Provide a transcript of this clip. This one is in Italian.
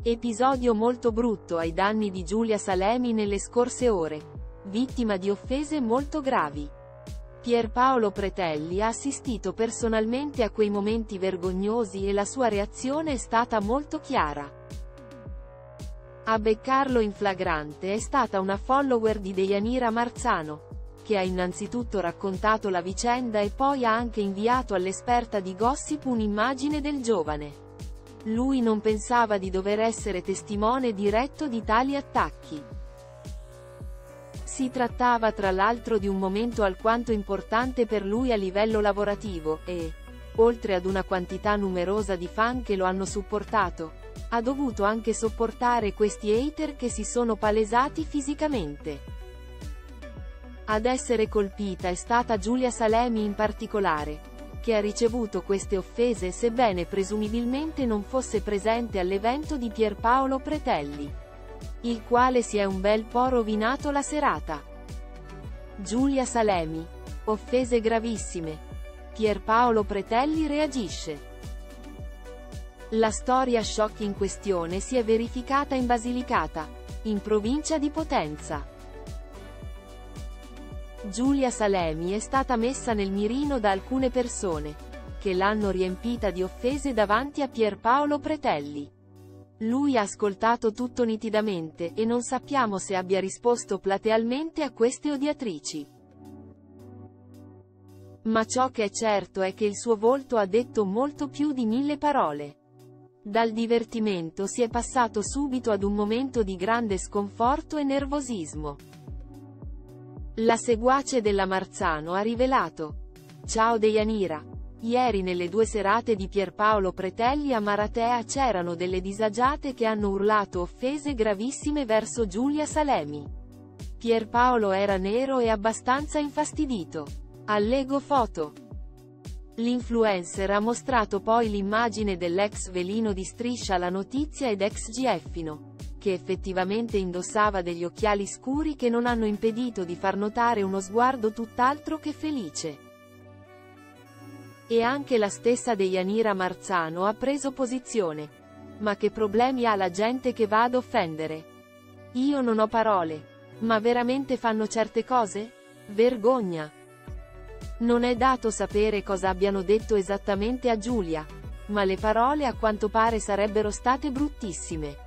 Episodio molto brutto ai danni di Giulia Salemi nelle scorse ore. Vittima di offese molto gravi. Pierpaolo Pretelli ha assistito personalmente a quei momenti vergognosi e la sua reazione è stata molto chiara. A beccarlo in flagrante è stata una follower di Deianira Marzano, che ha innanzitutto raccontato la vicenda e poi ha anche inviato all'esperta di gossip un'immagine del giovane. Lui non pensava di dover essere testimone diretto di tali attacchi. Si trattava tra l'altro di un momento alquanto importante per lui a livello lavorativo, e, oltre ad una quantità numerosa di fan che lo hanno supportato, ha dovuto anche sopportare questi hater che si sono palesati fisicamente. Ad essere colpita è stata Giulia Salemi in particolare, che ha ricevuto queste offese sebbene presumibilmente non fosse presente all'evento di Pierpaolo Pretelli, il quale si è un bel po' rovinato la serata. Giulia Salemi. Offese gravissime. Pierpaolo Pretelli reagisce. La storia shock in questione si è verificata in Basilicata, in provincia di Potenza. Giulia Salemi è stata messa nel mirino da alcune persone, che l'hanno riempita di offese davanti a Pierpaolo Pretelli. Lui ha ascoltato tutto nitidamente, e non sappiamo se abbia risposto platealmente a queste odiatrici. Ma ciò che è certo è che il suo volto ha detto molto più di 1000 parole. Dal divertimento si è passato subito ad un momento di grande sconforto e nervosismo. La seguace della Marzano ha rivelato: "Ciao Deianira. Ieri nelle 2 serate di Pierpaolo Pretelli a Maratea c'erano delle disagiate che hanno urlato offese gravissime verso Giulia Salemi. Pierpaolo era nero e abbastanza infastidito. Allego foto". L'influencer ha mostrato poi l'immagine dell'ex velino di Striscia la Notizia ed ex GFino, che effettivamente indossava degli occhiali scuri che non hanno impedito di far notare uno sguardo tutt'altro che felice. E anche la stessa Deianira Marzano ha preso posizione. "Ma che problemi ha la gente che va ad offendere? Io non ho parole. Ma veramente fanno certe cose? Vergogna". Non è dato sapere cosa abbiano detto esattamente a Giulia, ma le parole a quanto pare sarebbero state bruttissime.